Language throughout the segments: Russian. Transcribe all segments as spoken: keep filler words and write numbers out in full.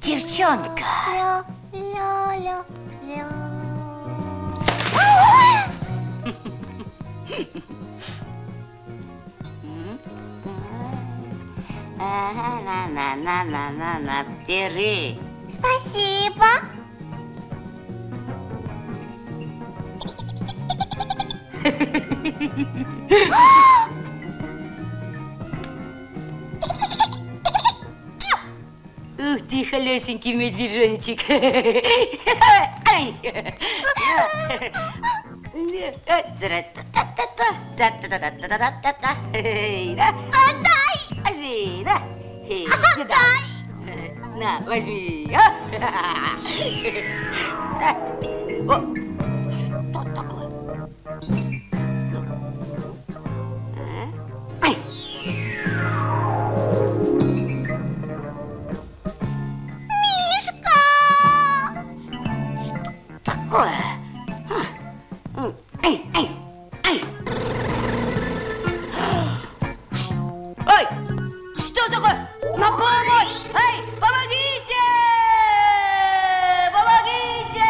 девчонка. Ля, ля, ля, ля. На-на-на-на-на-на, бери. Спасибо. Ух ты, холесенький медвежоночек. Отдай! Возьми, на. Отдай! На, возьми. О, что такое? Мишка! Что такое? Эй, эй, эй! Ой! Что такое? На помощь! Эй, помогите! Помогите!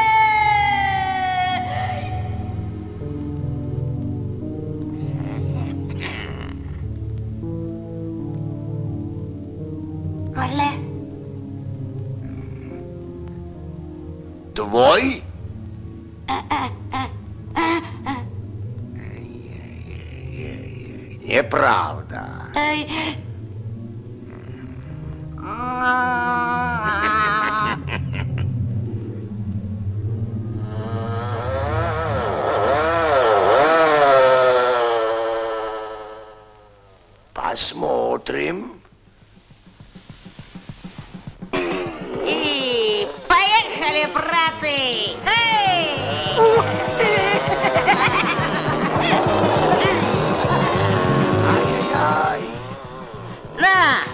Коля? Твой? Неправда. Эй. Посмотрим. И поехали, братцы! Эй! Ух ты! Ай-яй-яй. На!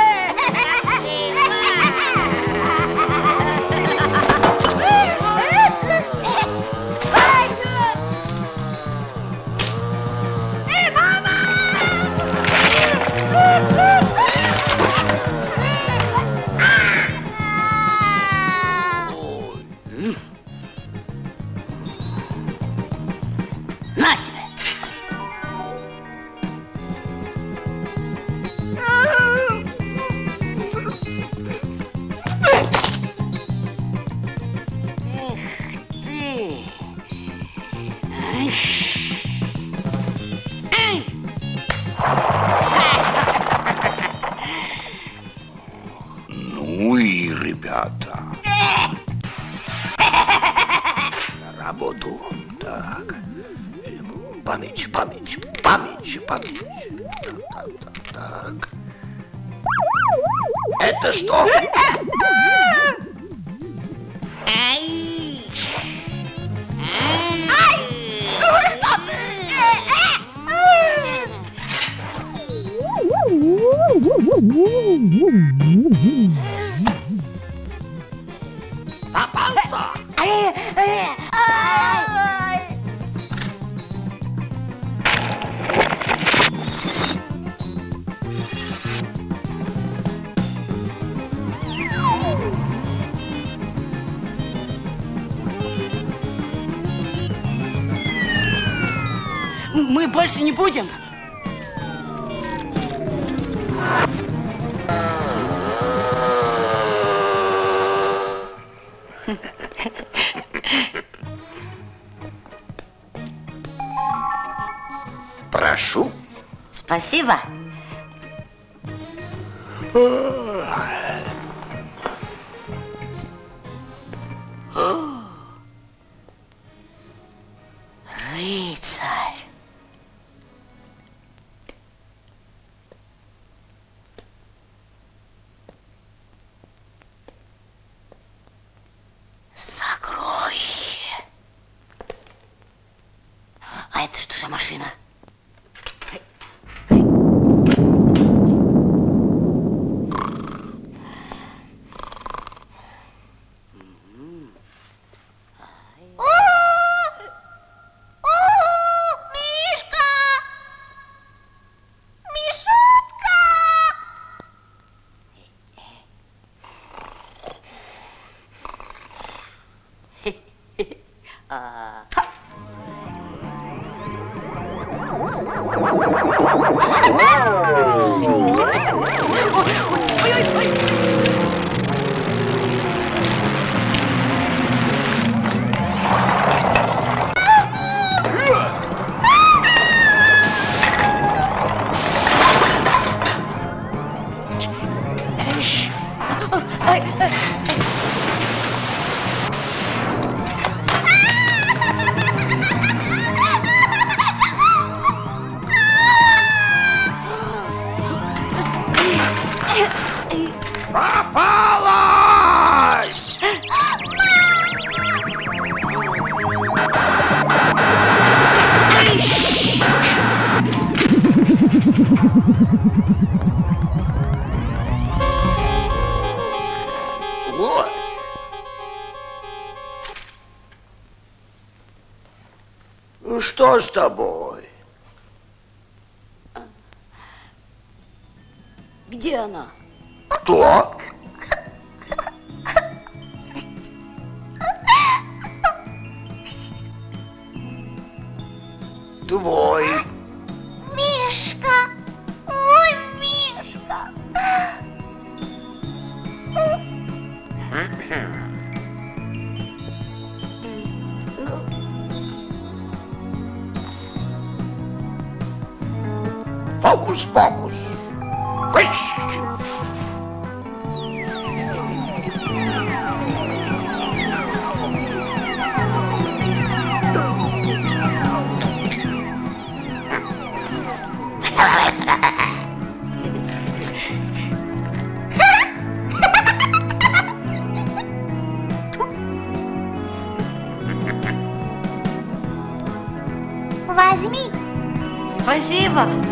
Эй, мама! На тебе! Эх ты! Ай! Ай! Ну и ребята. На работу. Так. Память, память, память, память. Так, так, так, так. Это что? Ай! Ай! Ну что ты? Попался. Ай! Ай! Ай! Мы больше не будем. Прошу. Спасибо. Рыцарь. Сокровище. А это что за машина? А, Попалась! Вот. Ну что с тобой? где она? Кто? Твой. Мишка! Ой, Мишка! Фокус-покус. Кыщ. Возьми. Спасибо.